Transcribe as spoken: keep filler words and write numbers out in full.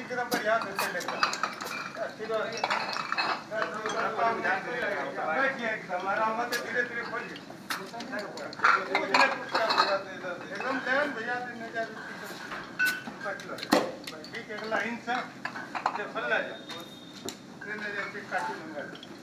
एकदम बढ़िया से लेगा ठीक है देखिए एकदम आराम से धीरे धीरे खोलिए एकदम लेन भैया देने जा ठीक है अगला इंसान से फल जा देने जा काटी लूंगा